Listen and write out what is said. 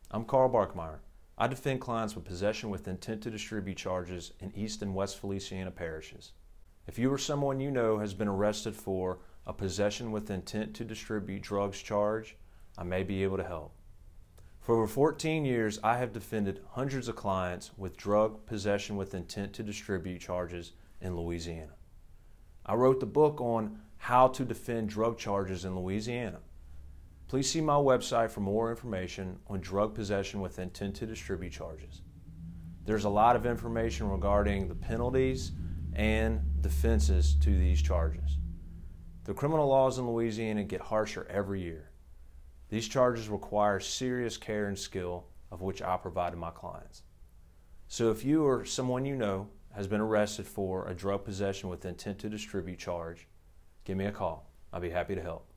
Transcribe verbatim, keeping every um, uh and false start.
I'm Carl Barkemeyer. I defend clients with possession with intent to distribute charges in East and West Feliciana parishes. If you or someone you know has been arrested for a possession with intent to distribute drugs charge, I may be able to help. For over fourteen years, I have defended hundreds of clients with drug possession with intent to distribute charges in Louisiana. I wrote the book on how to defend drug charges in Louisiana. Please see my website for more information on drug possession with intent to distribute charges. There's a lot of information regarding the penalties and defenses to these charges. The criminal laws in Louisiana get harsher every year. These charges require serious care and skill, of which I provide to my clients. So if you or someone you know has been arrested for a drug possession with intent to distribute charge, give me a call. I'll be happy to help.